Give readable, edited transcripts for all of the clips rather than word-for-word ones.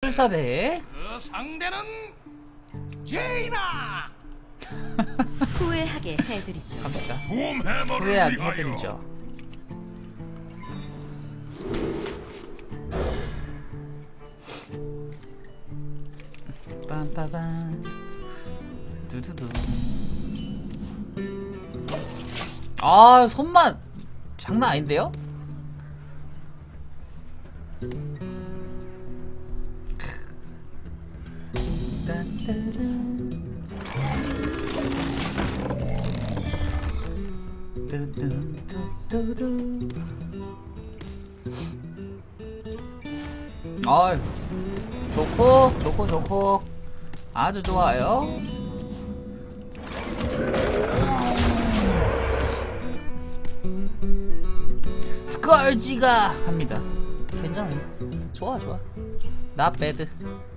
불사대. 그 상대는 제이나. 후회하게 해드리죠. 갑니다. 돔해머를 후회하게 위하여. 해드리죠. 빰빠밤 두두두. 아, 손맛 장난 아닌데요? 아이, 좋고 아주 좋아요. 스컬지가 갑니다. 괜찮아요. 좋아. Not bad.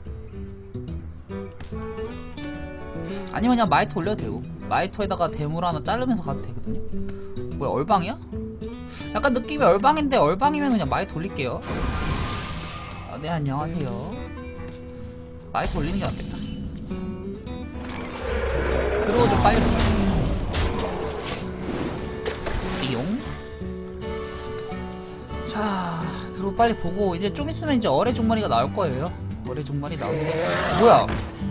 아니면 그냥 마이토 올려도 되고, 마이토에다가 데모를 하나 자르면서 가도 되거든요. 뭐야, 얼방이야? 약간 느낌이 얼방인데, 얼방이면 그냥 마이토 올릴게요. 아, 네, 안녕하세요. 마이토 올리는 게 낫겠다. 들어오 좀 빨리 보자. 띠용. 자, 들어오 빨리 보고, 이제 좀 있으면 이제 어뢰 종마리가 나올 거예요. 어뢰 종마리 나오는데, 뭐야?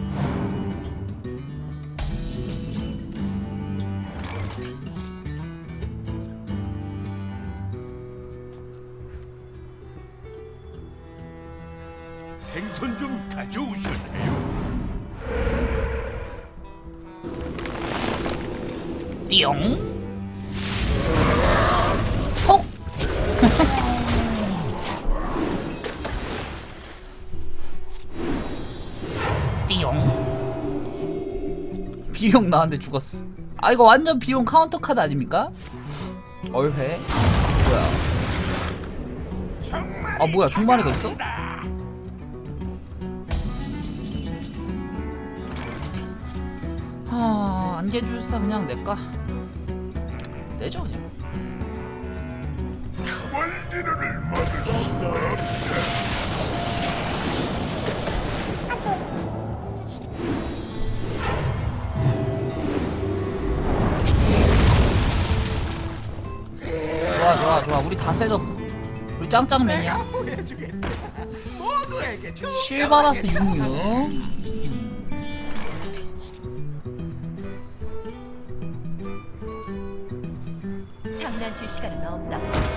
생선 좀 가져오셨나요? 띠용. 톡. 띠용. 비룡 나왔는데 죽었어. 아, 이거 완전 비룡 카운터 카드 아닙니까? 얼회. 뭐야? 아, 뭐야, 종마리가 있어? 하, 안개줄사 그냥 낼까? 내죠 그냥. 월드를 막을 수가 없다. 좋아. 우리 다 세졌어. 우리 짱짱맨이야. 모두에게 실바라스 66. 장난칠 시간은 없다.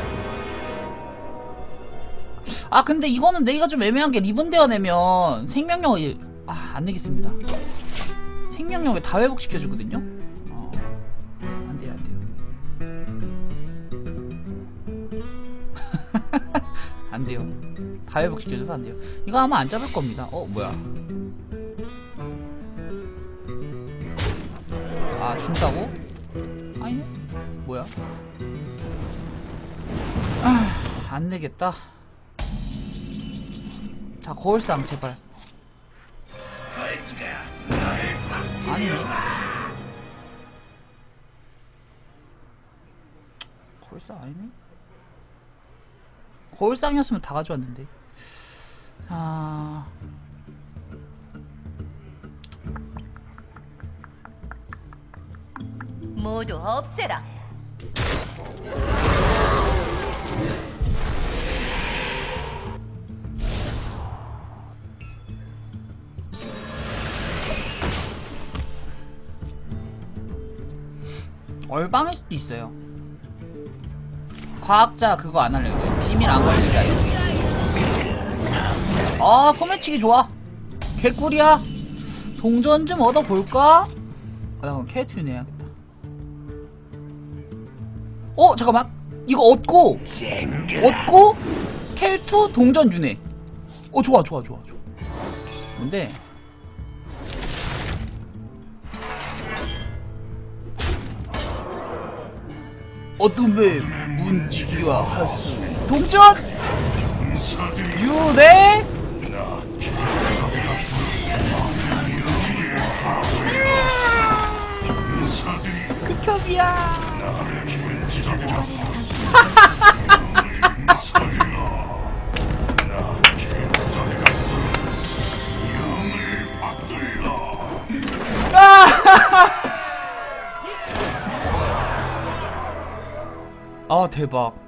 아, 근데 이거는 내가 좀 애매한 게 리본데어 내면 생명력을 안 내겠습니다. 생명력을 다 회복시켜주거든요. 안 돼요. 안 돼요. 다 회복시켜줘서 안 돼요. 이거 아마 안 잡을 겁니다. 뭐야? 아, 준다고? 아니네? 뭐야? 안 내겠다. 자, 거울상 제발. 아니네. 거울상 아니네? 거울상이었으면 다 가져왔는데. 모두 없애라. 얼방일 수도 있어요. 과학자 그거 안 하려고요. 비밀 안 걸리게. 아, 소매치기 좋아. 개꿀이야. 동전 좀 얻어볼까? 나 그럼 캐투 내야겠다. 잠깐만. 이거 얻고 캐투 동전 유네. 좋아. 근데 어둠의 문지기와 하수 동전 유네. 극혐이야. 아 대박.